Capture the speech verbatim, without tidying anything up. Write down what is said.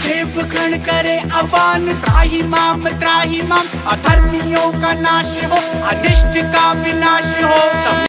देवगण करे आह्वान, त्राहि माम त्राहि माम, अधर्मियों का नाश हो, अनिष्ट का विनाश हो।